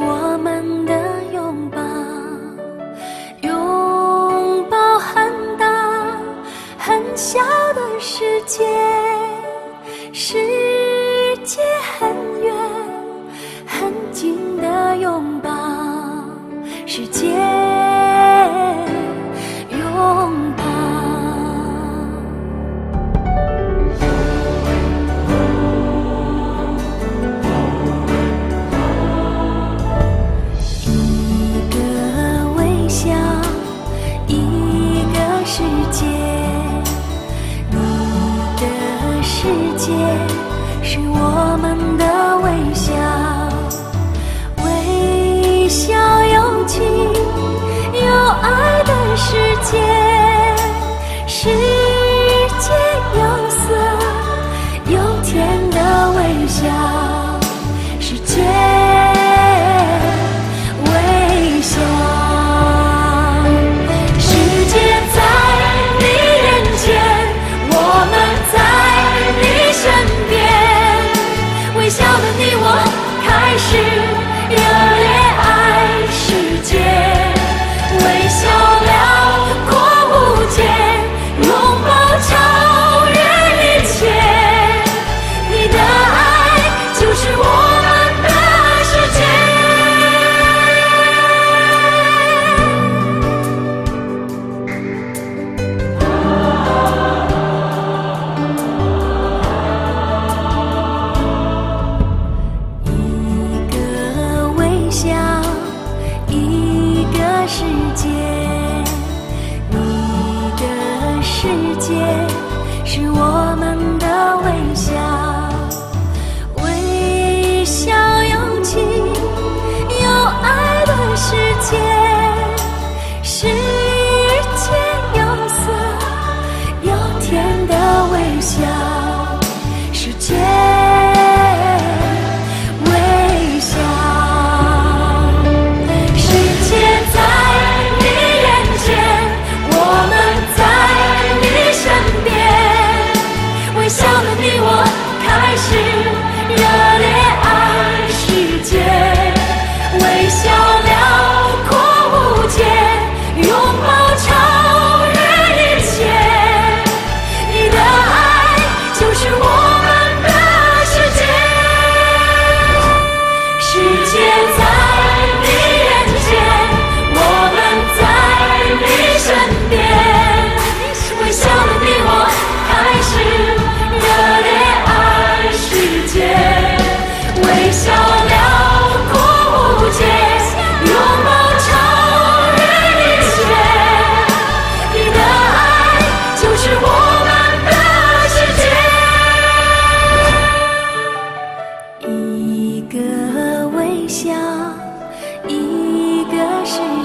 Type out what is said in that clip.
我们的拥抱，拥抱很大很小的世界，世界很远很近的拥抱，世界拥抱。是我们的微笑，微笑有情有爱的世界，世界有色有甜的微笑，世界微笑，世界在你眼前，我们在你身边，微笑的你我开始热烈爱世界，微笑辽阔无界，拥抱超越一切，你的爱就是我们的世界。一个世界，你的世界是我们的微笑，微笑有情有爱的世界，世界有色有甜的微笑，世界开始热烈爱世界，微笑辽阔无界，拥抱超越一切，你的爱就是我们的世界，世界在你眼前，我们在你身边，微笑的你我开始热烈世界，微笑辽阔无界，拥抱超越一切，你的爱就是我们的世界。一个微笑，一个世界。